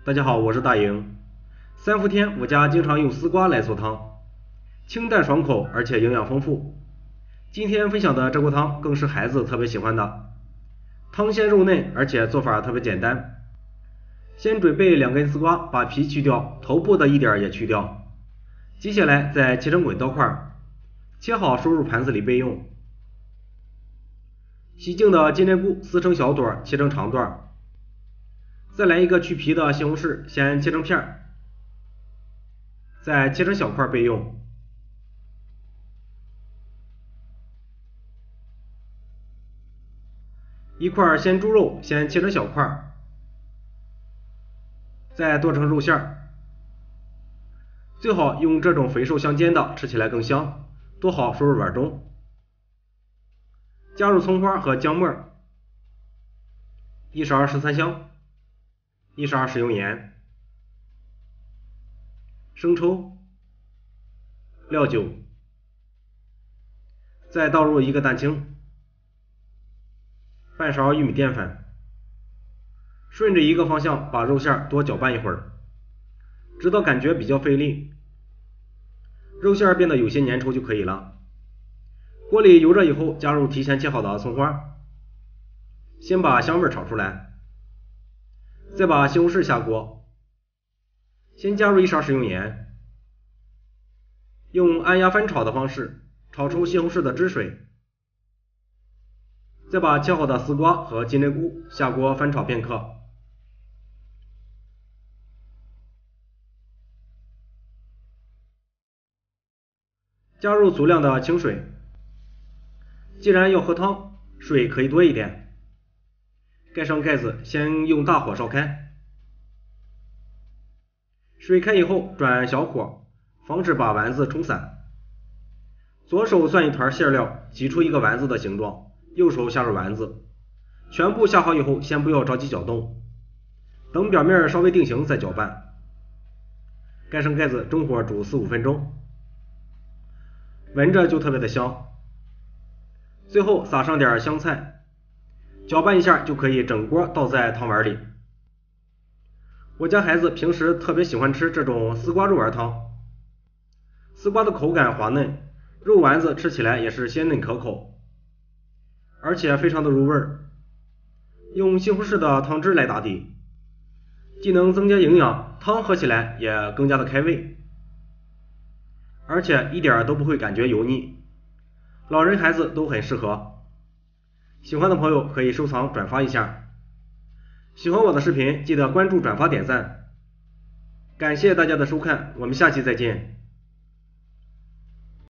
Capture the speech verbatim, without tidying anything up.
大家好，我是大营。三伏天我家经常用丝瓜来做汤，清淡爽口，而且营养丰富。今天分享的这锅汤更是孩子特别喜欢的，汤鲜肉嫩，而且做法特别简单。先准备两根丝瓜，把皮去掉，头部的一点也去掉。接下来再切成滚刀块，切好收入盘子里备用。洗净的金针菇撕成小朵，切成长段。再来一个去皮的西红柿，先切成片，再切成小块备用。一块鲜猪肉先切成小块，再剁成肉馅，最好用这种肥瘦相间的，吃起来更香。剁好收入碗中，加入葱花和姜末，一勺十三香，一勺食用盐，生抽，料酒，再倒入一个蛋清，半勺玉米淀粉，顺着一个方向把肉馅多搅拌一会儿，直到感觉比较费力，肉馅变得有些粘稠就可以了。锅里油热以后，加入提前切好的葱花，先把香味炒出来，再把西红柿下锅，先加入一勺食用盐，用按压翻炒的方式炒出西红柿的汁水，再把切好的丝瓜和金针菇下锅翻炒片刻，加入足量的清水。既然要喝汤，水可以多一点。盖上盖子，先用大火烧开。水开以后转小火，防止把丸子冲散。左手攥一团馅料，挤出一个丸子的形状，右手下入丸子，全部下好以后，先不要着急搅动，等表面稍微定型再搅拌。盖上盖子，中火煮四五分钟，闻着就特别的香。最后撒上点香菜，搅拌一下就可以整锅倒在汤碗里。我家孩子平时特别喜欢吃这种丝瓜肉丸汤，丝瓜的口感滑嫩，肉丸子吃起来也是鲜嫩可口，而且非常的入味儿。用西红柿的汤汁来打底，既能增加营养，汤喝起来也更加的开胃，而且一点都不会感觉油腻，老人孩子都很适合。喜欢的朋友可以收藏转发一下。喜欢我的视频记得关注转发点赞，感谢大家的收看，我们下期再见。